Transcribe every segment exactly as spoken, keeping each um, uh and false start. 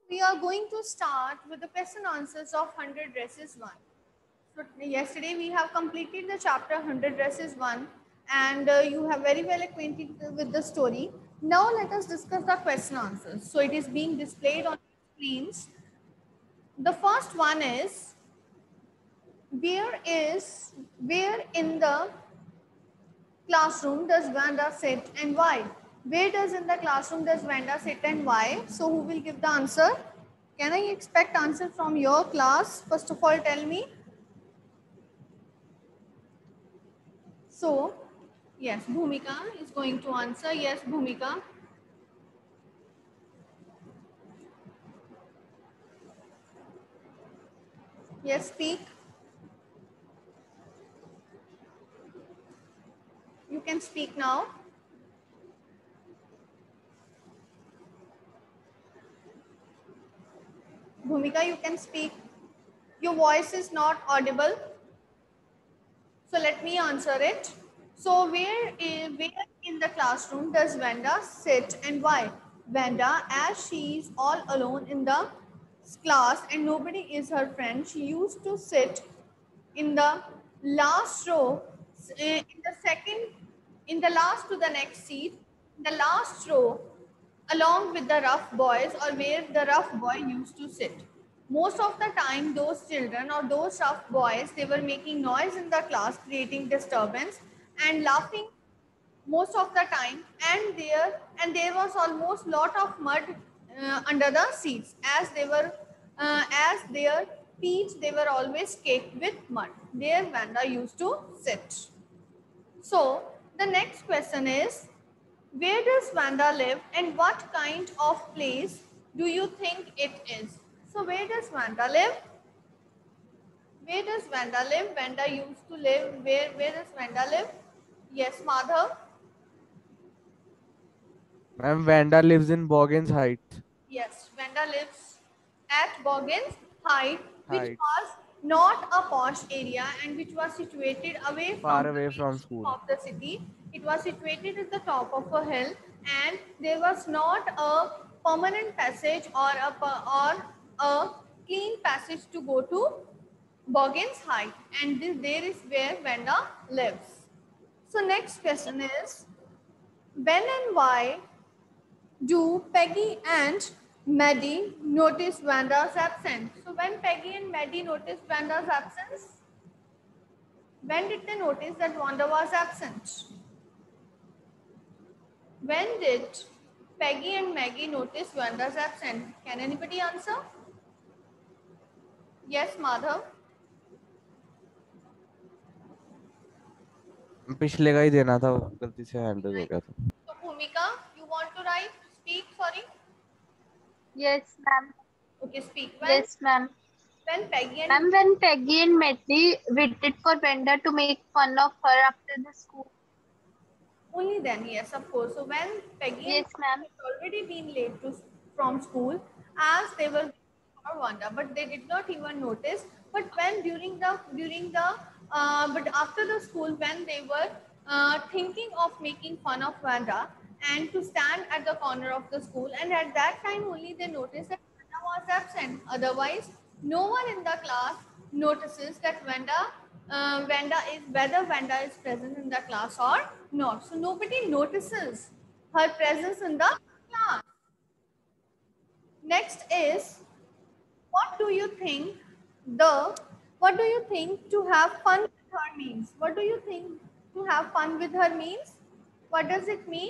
We are going to start with the question answers of one hundred dresses one. So yesterday we have completed the chapter one hundred dresses one, and uh, you have very well acquainted with the story. Now let us discuss the question answers. So it is being displayed on screens. The first one is, where is where in the classroom does Vanda sit and why? Where does in the classroom does Vanda sit and why? So who will give the answer? Can I expect answer from your class? First of all, tell me. So, yes, Bhumika is going to answer. Yes, Bhumika. Yes, speak. You can speak now. Bhumika, you can speak. Your voice is not audible. So let me answer it. So where is, where in the classroom does Vanda sit and why? Vanda, as she is all alone in the class and nobody is her friend, she used to sit in the last row, eh, in the second, in the last to the next seat, in the last row, along with the rough boys or where the rough boy used to sit. Most of the time, those children or those rough boys, they were making noise in the class, creating disturbance and laughing most of the time, and there and there was almost lot of mud uh, under the seats as they were uh, as their feet they were always caked with mud. There Vanda used to sit. So the next question is, where does Vanda live and what kind of place do you think it is? So where does Vanda live? Where does Vanda live? Vanda used to live. Where where does Vanda live? Yes, Madhav. Ma'am, Vanda lives in Boggins Heights. Yes, Vanda lives at Boggins Height, which Heights, was not a posh area and which was situated away far from the away from mainstream school. of the city. It was situated at the top of a hill, and there was not a permanent passage or a or a clean passage to go to Boggins Height, and this, there is where Vanda lives. So next question is, when and why do Peggy and Maddie notice Vanda's absence? So when Peggy and Maddie noticed Vanda's absence, when did they notice that Wanda was absent? When did Peggy and Maggie notice Vanda's absence? Can anybody answer? Yes, Madhav. पिछले का ही देना था, गलती से handle हो Right. गया था. So Bhumika, you want to write? Speak. Sorry. Yes, ma'am. Okay, speak. When Yes, ma'am. when Peggy and Ma'am, when Peggy and Maddie waited for Brenda to make fun of her after the school. only then, yes, of course. So when Peggy and Yes, ma'am. had already been late to, from school, as they were for Wanda, but they did not even notice. But when during the during the uh, but after the school, when they were uh, thinking of making fun of Wanda and to stand at the corner of the school, and at that time only they noticed that Wanda was absent. Otherwise, no one in the class notices that Wanda uh, Vanda is whether Vanda is present in the class or not. So nobody notices her presence in the class. Next is, what do you think the what do you think to have fun with her means? What do you think to have fun with her means? What does it mean?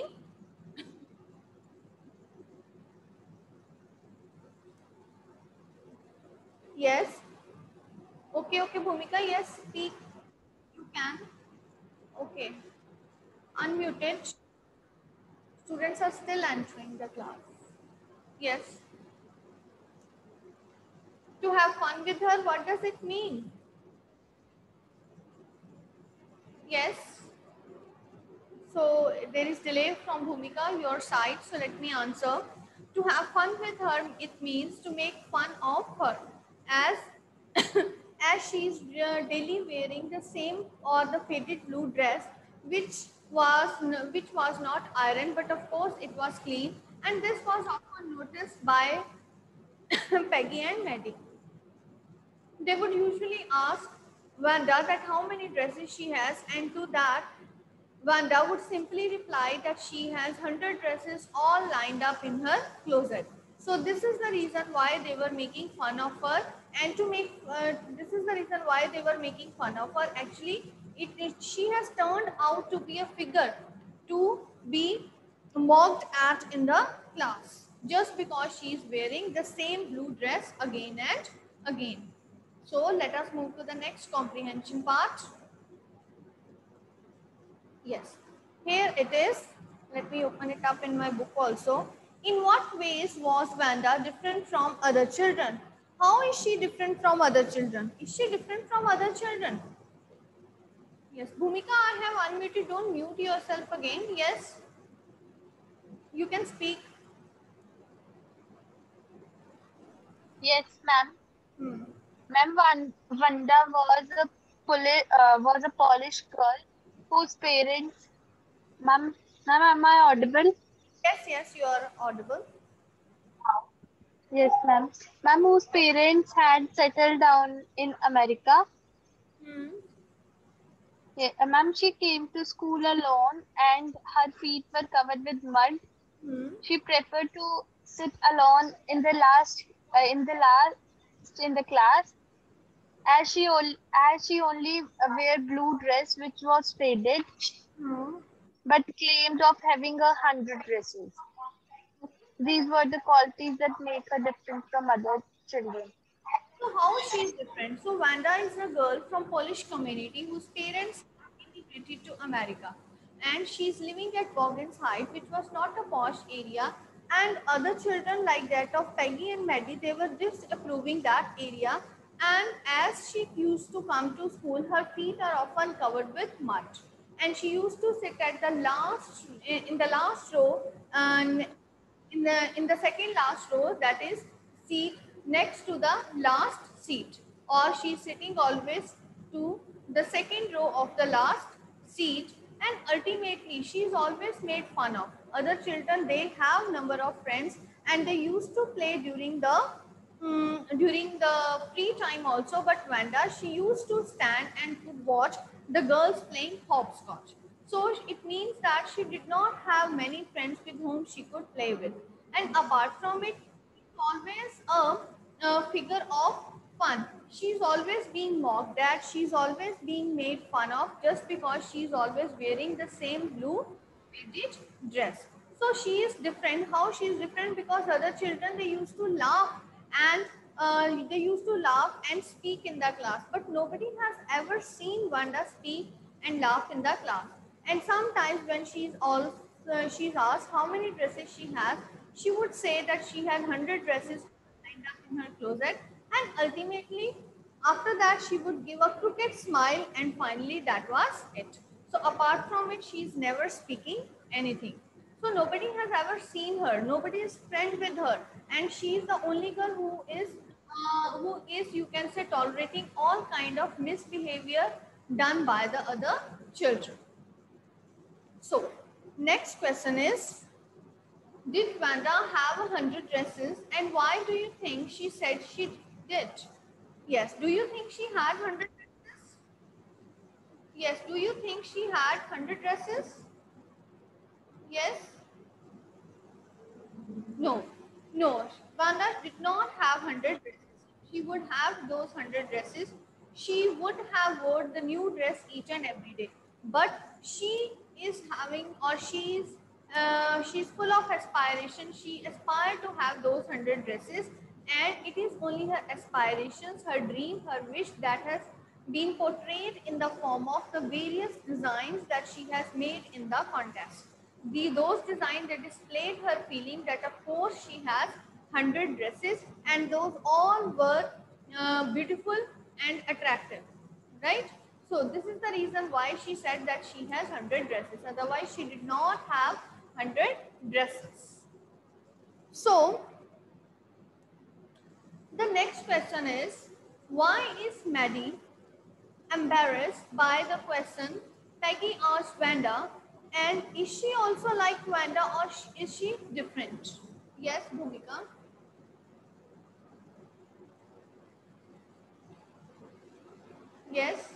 Yes. Okay, okay, Bhumika. Yes, speak. You can. Okay. Unmuted. Students are still entering the class. Yes. To have fun with her, what does it mean? Yes. So there is delay from Bhumika, your side. So let me answer. To have fun with her, it means to make fun of her, as as she is uh, daily wearing the same or the faded blue dress, which was n- which was not ironed, but of course it was clean, and this was often noticed by Peggy and Maddie. They would usually ask Wanda that how many dresses she has, and to that Wanda would simply reply that she has one hundred dresses all lined up in her closet. So this is the reason why they were making fun of her, and to make uh, this is the reason why they were making fun of her. Actually, it, it she has turned out to be a figure to be mocked at in the class just because she is wearing the same blue dress again and again. So let us move to the next comprehension part. Yes, here it is. Let me open it up in my book also. In what ways was Vanda different from other children? How is she different from other children? Is she different from other children? Yes, Bhumika, I have unmuted. Don't mute yourself again. Yes, you can speak. Yes, ma'am. Hmm. Ma'am, Van- Vanda was a Poli- uh, was a Polish girl whose parents. Ma'am, ma'am, am I audible? Yes, yes, you are audible. Yes, ma'am. Ma'am, whose parents had settled down in America. Hmm. Yeah, uh, ma'am, she came to school alone and her feet were covered with mud. Hmm. She preferred to sit alone in the last uh, in the last in the class as she ol- as she only uh, wear blue dress which was faded Hmm. but claimed of having a hundred dresses. These were the qualities that make her different from other children. So how she is different? So Vanda is a girl from Polish community whose parents immigrated to America, and she's living at Bogans Heights, which was not a posh area. And other children like that of Peggy and Maddie, they were disapproving that area. And as she used to come to school, her feet are often covered with mud, and she used to sit at the last in the last row and in the in the second last row, that is seat next to the last seat, or she's sitting always to the second row of the last seat. And ultimately she is always made fun of. Other children, they have number of friends, and they used to play during the mm, during the free time also. But Vanda, she used to stand and to watch the girls playing hopscotch. So it means that she did not have many friends with whom she could play with. And apart from it, she's always a, a figure of fun. She's always being mocked at, she's always being made fun of just because she's always wearing the same blue faded dress. So she is different. How she is different? Because other children, they used to laugh and uh, they used to laugh and speak in the class, but nobody has ever seen Vanda speak and laugh in the class. And sometimes when she's all uh, she's asked how many dresses she has, she would say that she had one hundred dresses lined up in her closet. And ultimately, after that, she would give a crooked smile, and finally, that was it. So, apart from it, she's never speaking anything. So, nobody has ever seen her, nobody is friend with her, and she is the only girl who is, uh, who is, you can say, tolerating all kind of misbehavior done by the other children. So, next question is, did Vanda have a hundred dresses, and why do you think she said she did? Yes, do you think she had hundred dresses? Yes, do you think she had hundred dresses? Yes? No, no. Vanda did not have hundred dresses. She would have those hundred dresses. She would have wore the new dress each and every day. But she is having, or she's uh, she's full of aspiration. She aspired to have those hundred dresses, and it is only her aspirations, her dream, her wish that has been portrayed in the form of the various designs that she has made in the contest. The, those designs that displayed her feeling that of course she has one hundred dresses, and those all were uh, beautiful and attractive, right? So this is the reason why she said that she has one hundred dresses. Otherwise, she did not have one hundred dresses. So the next question is, why is Maddie embarrassed by the question Peggy asked Vanda, and is she also like Vanda, or is she different? Yes, Bhumika. Yes.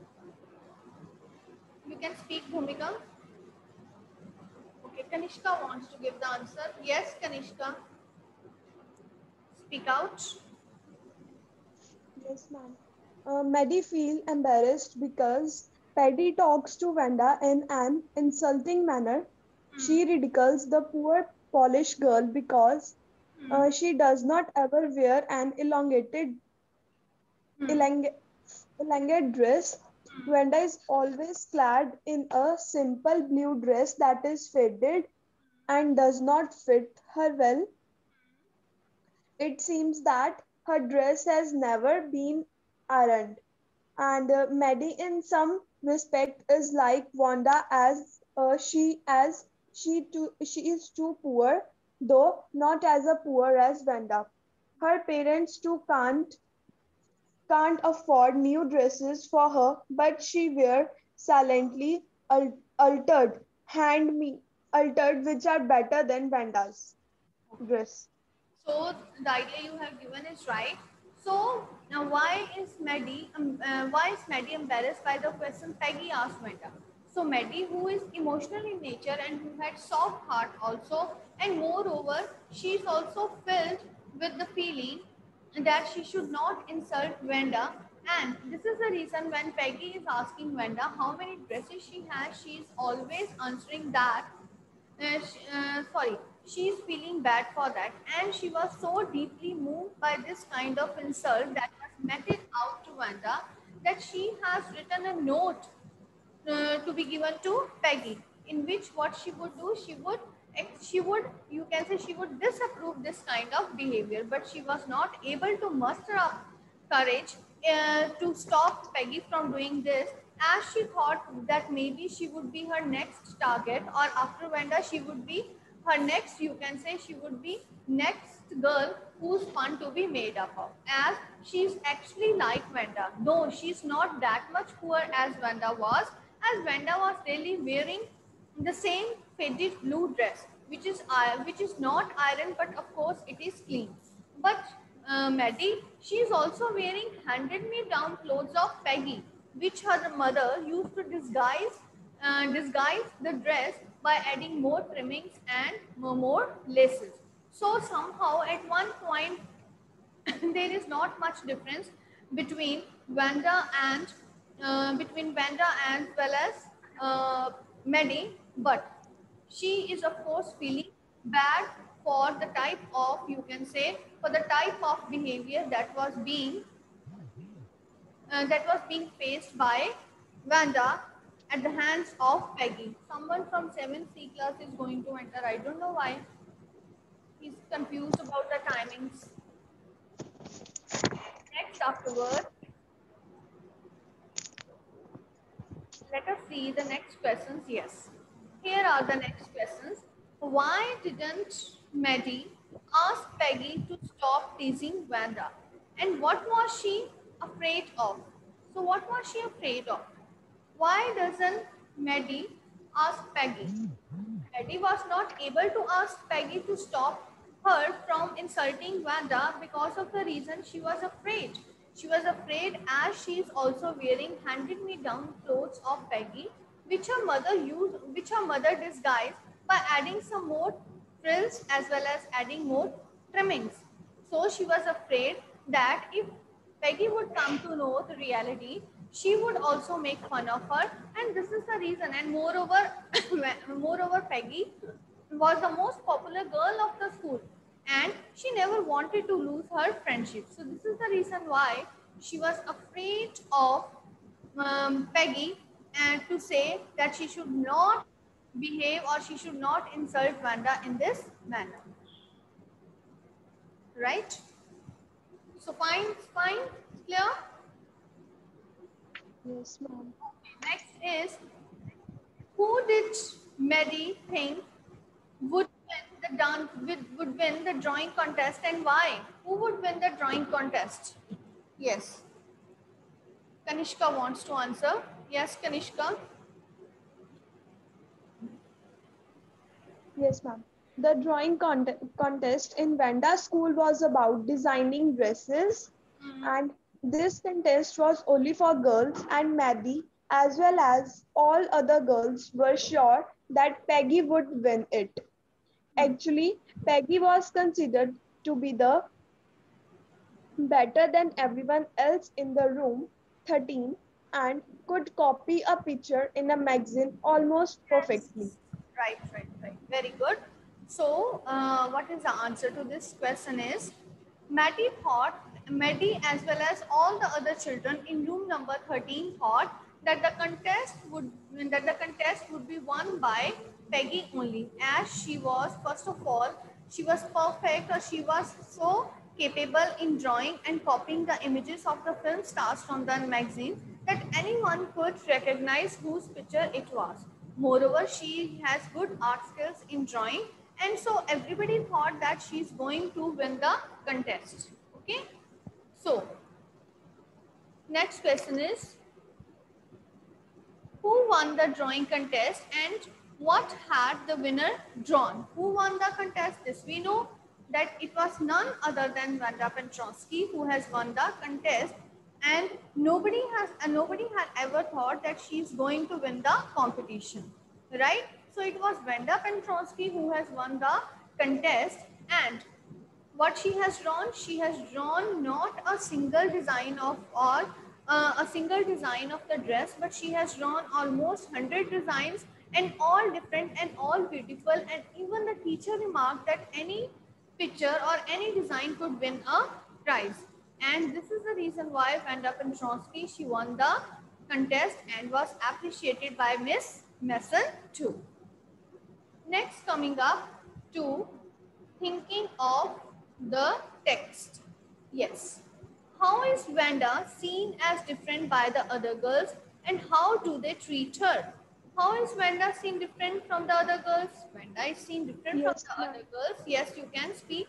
You can speak, Bhumika. Okay, Kanishka wants to give the answer. Yes, Kanishka. Speak out. Yes, ma'am. Uh, Maddie feels embarrassed because Paddy talks to Wanda in an insulting manner. Hmm. She ridicules the poor Polish girl because Hmm. uh, she does not ever wear an elongated, Hmm. elong- elongated dress. Hmm. Wanda is always clad in a simple blue dress that is faded and does not fit her well. It seems that her dress has never been ironed. And uh, Maddie, in some respect, is like Wanda as uh, she as she too she is too poor, though not as a poor as Wanda. Her parents too can't can't afford new dresses for her, but she wear silently al- altered hand me altered which are better than Wanda's Okay. dress. So the idea you have given is right. So now, why is Maddie um, uh, why is Maddie embarrassed by the question Peggy asked Wanda? So Maddie, who is emotional in nature and who had soft heart also, and moreover, she is also filled with the feeling that she should not insult Wanda. And this is the reason when Peggy is asking Wanda how many dresses she has, she is always answering that uh, sh- uh, sorry, she's feeling bad for that, and she was so deeply moved by this kind of insult that was meted out to Wanda that she has written a note uh, to be given to Peggy, in which what she would do, she would ex- she would you can say she would disapprove this kind of behavior, but she was not able to muster up courage uh, to stop Peggy from doing this, as she thought that maybe she would be her next target, or after Wanda she would be her next, you can say she would be next girl who's fun to be made up of, as she's actually like Wanda, though she's not that much poor as Wanda was, as Wanda was really wearing the same faded blue dress, which is uh, which is not iron, but of course it is clean. But uh, Maddie, she is also wearing handed-me-down clothes of Peggy, which her mother used to disguise uh, disguise the dress by adding more trimmings and more laces. So somehow at one point there is not much difference between Vanda and uh, between Vanda as well as uh, Maddie, but she is of course feeling bad for the type of, you can say, for the type of behavior that was being uh, that was being faced by Vanda at the hands of Peggy. Someone from seventh C class is going to enter. I don't know why. He's confused about the timings. Next, afterward, let us see the next questions. Yes. Here are the next questions. Why didn't Maddie ask Peggy to stop teasing Wanda? And what was she afraid of? So, what was she afraid of? Why doesn't Maddie ask Peggy? Maddie was not able to ask Peggy to stop her from insulting Wanda because of the reason she was afraid. She was afraid as she is also wearing handed-me-down clothes of Peggy, which her mother used, which her mother disguised by adding some more frills as well as adding more trimmings. So she was afraid that if Peggy would come to know the reality, she would also make fun of her, and this is the reason. And moreover, moreover, Peggy was the most popular girl of the school, and she never wanted to lose her friendship. So this is the reason why she was afraid of um, Peggy, and to say that she should not behave or she should not insult Wanda in this manner, right? So fine, fine, clear. Yes, ma'am. Next is, who did Maddie think would win the dance would, would win the drawing contest, and why? Who would win the drawing contest? Yes, Kanishka wants to answer. Yes, Kanishka. Yes, ma'am. The drawing cont- contest in Vanda school was about designing dresses, Hmm. and This contest was only for girls, and Maddie, as well as all other girls, were sure that Peggy would win it. Actually, Peggy was considered to be the better than everyone else in the room, thirteen, and could copy a picture in a magazine almost perfectly. Yes. Right, right, right. Very good. So, uh, what is the answer to this question is, Maddie thought, Maddie as well as all the other children in room number thirteen thought that the contest would that the contest would be won by Peggy only, as she was, first of all, she was perfect, or she was so capable in drawing and copying the images of the film stars from the magazine that anyone could recognize whose picture it was. Moreover, she has good art skills in drawing, and so everybody thought that she's going to win the contest. Okay. So, next question is, who won the drawing contest and what had the winner drawn? Who won the contest? This we know that it was none other than Wanda Petrosky who has won the contest, and nobody has and nobody had ever thought that she is going to win the competition, right? So it was Wanda Petrosky who has won the contest, and what she has drawn, she has drawn not a single design of or uh, a single design of the dress, but she has drawn almost one hundred designs, and all different and all beautiful, and even the teacher remarked that any picture or any design could win a prize. And this is the reason why Vanda Pentronsky, she won the contest and was appreciated by Miss Mason too. Next, coming up to thinking of the text. Yes. How is Vanda seen as different by the other girls, and how do they treat her? How is Vanda seen different from the other girls? Vanda is seen different from Yes, the ma'am. other girls. Yes, you can speak.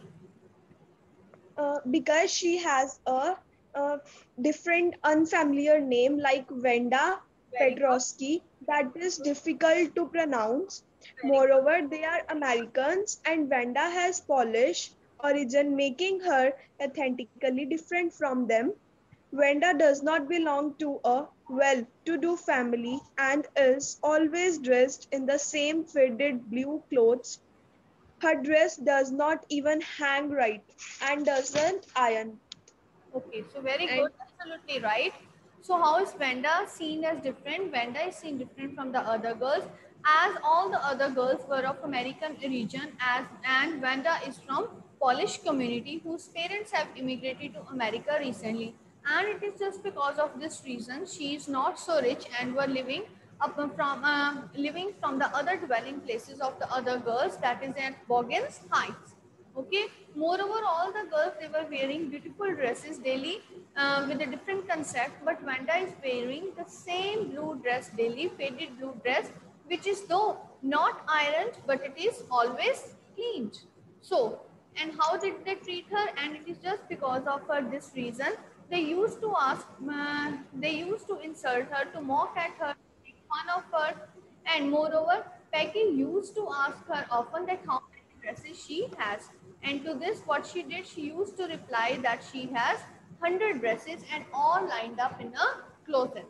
Uh, because she has a, a different unfamiliar name like Venda Very good. Petrovsky that is difficult to pronounce. Very good. Moreover, they are Americans and Venda has Polish origin, making her authentically different from them. Venda does not belong to a well-to-do family and is always dressed in the same faded blue clothes. Her dress does not even hang right and doesn't iron. Okay, so very And good, absolutely right. So how is Vanda seen as different? Vanda is seen different from the other girls, as all the other girls were of American origin, as and Vanda is from Polish community whose parents have immigrated to America recently. And it is just because of this reason she is not so rich and were living up from uh, living from the other dwelling places of the other girls, that is at Boggins Heights. Okay. Moreover, all the girls, they were wearing beautiful dresses daily uh, with a different concept. But Vanda is wearing the same blue dress daily, faded blue dress, which is though not ironed, but it is always cleaned. So, and how did they treat her? And it is just because of her this reason. They used to ask, uh, they used to insult her, to mock at her, make fun of her, and moreover, Peggy used to ask her often that how many dresses she has. And to this, what she did, she used to reply that she has one hundred dresses and all lined up in a closet.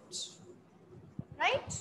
Right?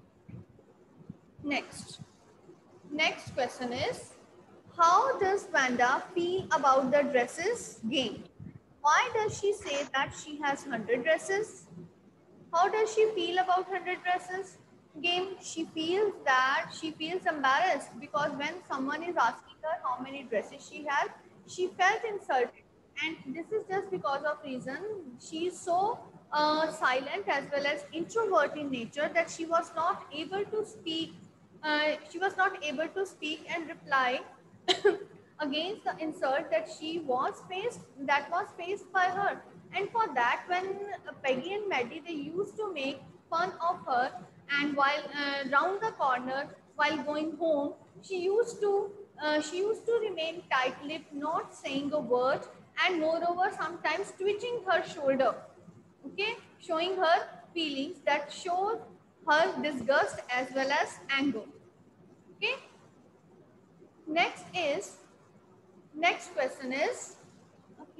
Next. Next question is, how does Vanda feel about the dresses game? Why does she say that she has one hundred dresses? How does she feel about one hundred dresses game? She feels that she feels embarrassed because when someone is asking her how many dresses she has, she felt insulted. And this is just because of reason she is so uh, silent as well as introvert in nature that she was not able to speak. Uh, she was not able to speak and reply against the insult that she was faced that was faced by her. And for that, when Peggy and Maddie, they used to make fun of her, and while uh, round the corner while going home, she used to uh, she used to remain tight-lipped, not saying a word, and moreover sometimes twitching her shoulder, okay, showing her feelings that show her disgust as well as anger. Okay. Next is, next question is, okay,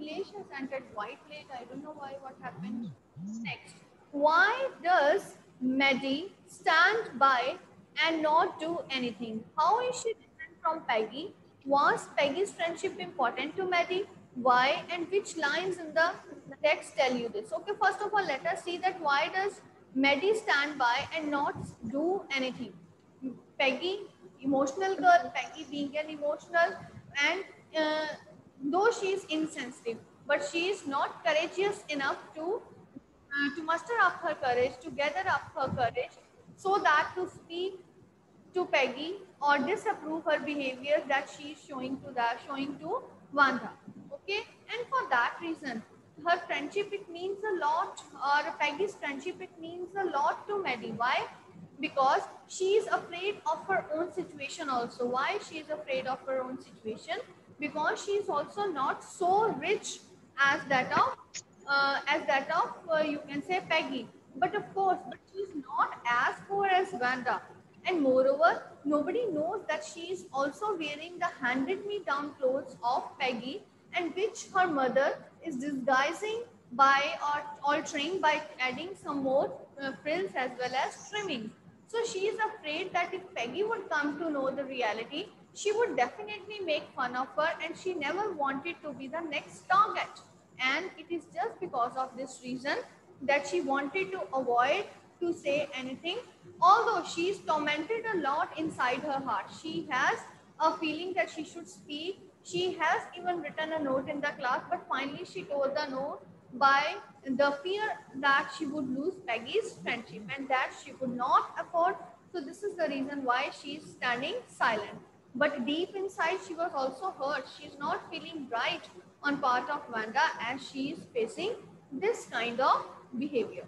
Nilesh has entered quite late. I don't know why, what happened. Next, why does Maddie stand by and not do anything? How is she different from Peggy? Was Peggy's friendship important to Maddie? Why and which lines in the text tell you this? Okay, first of all, let us see that why does Maddie stand by and not do anything? Peggy, emotional girl, Peggy being an emotional, and uh, though she is insensitive, but she is not courageous enough to uh, to muster up her courage, to gather up her courage, so that to speak to Peggy or disapprove her behavior that she is showing to that showing to Wanda. Okay, and for that reason, her friendship it means a lot, or Peggy's friendship it means a lot to Maddie. Why? Because she is afraid of her own situation also. Why she is afraid of her own situation? Because she is also not so rich as that of uh, as that of uh, you can say Peggy. But of course, but she is not as poor as Wanda. And moreover, nobody knows that she is also wearing the handed me down clothes of Peggy, and which her mother is disguising by or altering by adding some more uh, frills as well as trimming. So she is afraid that if Peggy would come to know the reality, she would definitely make fun of her, and she never wanted to be the next target. And it is just because of this reason that she wanted to avoid to say anything. Although she is tormented a lot inside her heart, she has a feeling that she should speak. She has even written a note in the class, but finally she told the note by the fear that she would lose Peggy's friendship and that she could not afford. So this is the reason why she is standing silent. But deep inside, she was also hurt. She is not feeling right on part of Wanda as she is facing this kind of behavior.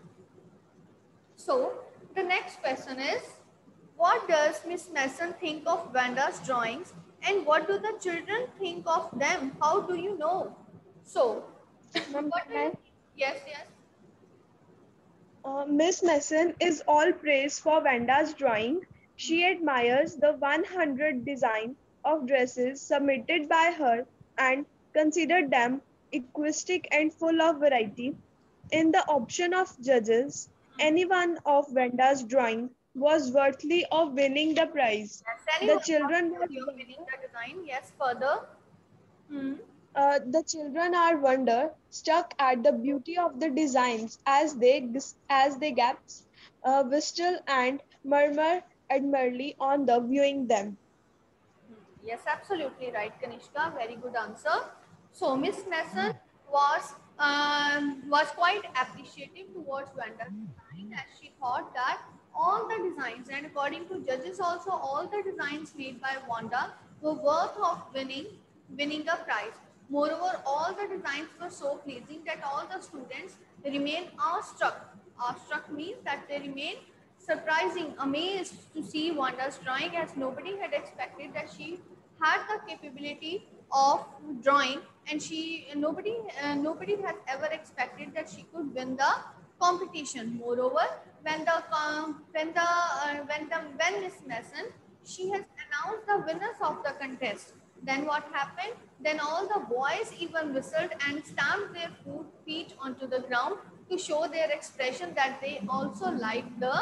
So the next question is, what does Miss Mason think of Wanda's drawings and what do the children think of them? How do you know? So, Ma'am, what do can you I? think? Yes, yes. Uh, Miss Mason is all praise for Vanda's drawing. She admires the one hundred design of dresses submitted by her and considered them equistic and full of variety. In the option of judges, any one of Vanda's drawing was worthy of winning the prize. Yes, The anyone was children worthy of were winning the design. Yes, further. Hmm. Uh, the children are wonder struck at the beauty of the designs as they dis- as they gasp, uh, whistle and murmur admirably on the viewing them. Yes, absolutely right, Kanishka. Very good answer. So Miss Mason was um, was quite appreciative towards Vanda's design as she thought that all the designs, and according to judges also, all the designs made by Wanda were worth of winning winning the prize. Moreover, all the designs were so pleasing that all the students remained awestruck. Awestruck means that they remained surprising, amazed to see Wanda's drawing, as nobody had expected that she had the capability of drawing, and she nobody uh, nobody has ever expected that she could win the competition. Moreover, when the um, when the uh, when the when Miss Mason she has announced the winners of the contest, then what happened? Then all the boys even whistled and stamped their foot, feet onto the ground to show their expression that they also liked the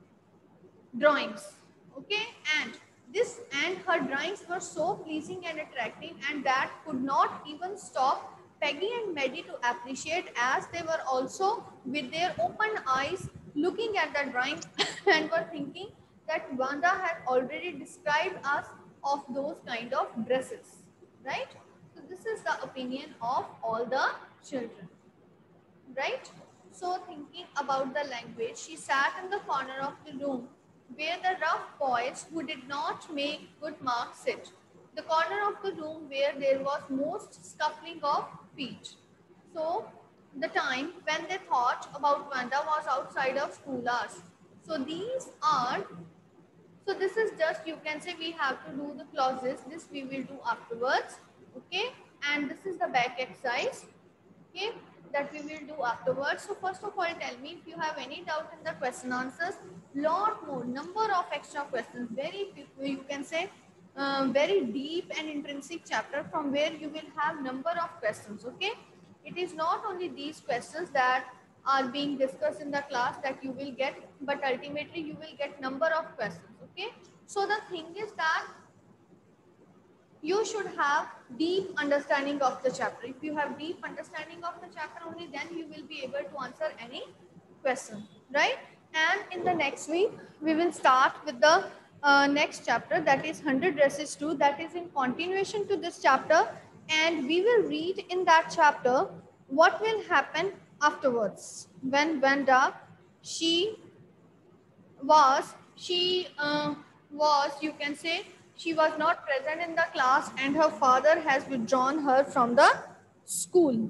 drawings. Okay, and this and her drawings were so pleasing and attractive, and that could not even stop Peggy and Maddie to appreciate, as they were also with their open eyes looking at the drawing and were thinking that Wanda had already described us of those kind of dresses, right? So this is the opinion of all the children, right? So thinking about the language, she sat in the corner of the room where the rough boys who did not make good marks sit. The corner of the room where there was most scuffling of feet. So the time when they thought about Wanda was outside of school hours. So these are, so this is just, you can say we have to do the clauses. This we will do afterwards. Okay. And this is the back exercise. Okay, that we will do afterwards. So first of all, tell me if you have any doubt in the question answers. Lot more number of extra questions. Very, you can say uh, very deep and intrinsic chapter from where you will have number of questions. Okay, It is not only these questions that are being discussed in the class that you will get, but ultimately you will get number of questions. Okay, so the thing is that you should have deep understanding of the chapter. If you have deep understanding of the chapter, only then you will be able to answer any question, right? And in the next week, we will start with the uh, next chapter, that is one hundred dresses two, that is in continuation to this chapter, and we will read in that chapter what will happen afterwards when Vanda, she was she uh, was you can say she was not present in the class and her father has withdrawn her from the school.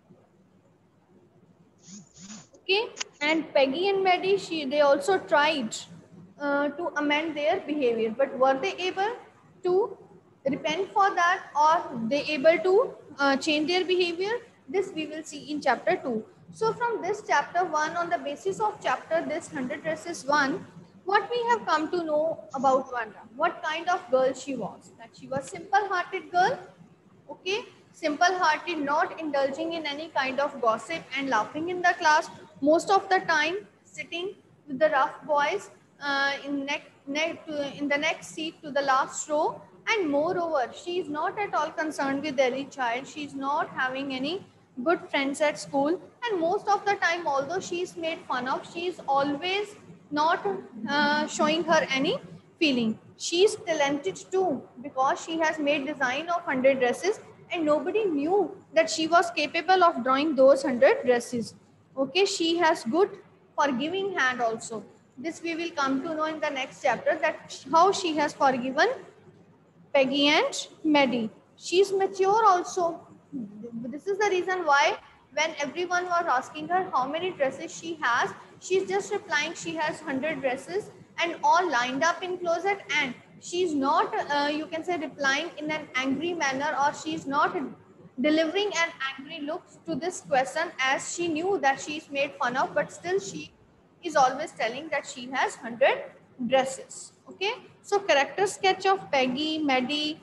Okay, and Peggy and Maddie, she they also tried uh, to amend their behavior, but were they able to repent for that, or they able to uh, change their behavior? This we will see in chapter two. So from this chapter one, on the basis of chapter this one hundred dresses one, what we have come to know about Vanda, what kind of girl she was, that she was simple-hearted girl. Okay, simple hearted, not indulging in any kind of gossip and laughing in the class, most of the time sitting with the rough boys uh, in neck, neck to, in the next seat to the last row. And moreover, she is not at all concerned with any child, she is not having any good friends at school, and most of the time, although she is made fun of, she is always not uh, showing her any feeling. She is talented too, because she has made design of one hundred dresses and nobody knew that she was capable of drawing those one hundred dresses. Okay, she has good forgiving hand also. This we will come to know in the next chapter, that how she has forgiven Peggy and Maddie. She is mature also. This is the reason why when everyone was asking her how many dresses she has, she's just replying she has one hundred dresses and all lined up in closet, and she's not, uh, you can say, replying in an angry manner, or she's not delivering an angry look to this question, as she knew that she's made fun of, but still she is always telling that she has one hundred dresses. Okay, so character sketch of Peggy, Maddie,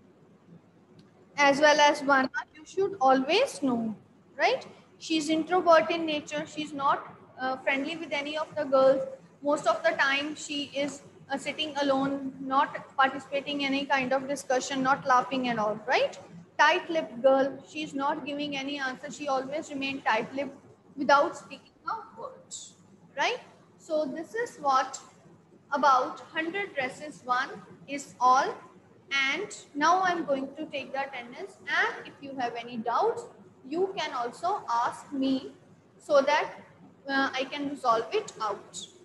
as well as Vana, you should always know, right? She's introvert in nature. She's not uh, friendly with any of the girls. Most of the time, she is uh, sitting alone, not participating in any kind of discussion, not laughing and all, right? Tight-lipped girl. She's not giving any answer. She always remained tight-lipped without speaking a word, right? So this is what about one hundred dresses one is all. And now I'm going to take the attendance, and if you have any doubts, you can also ask me, so that uh, I can resolve it out.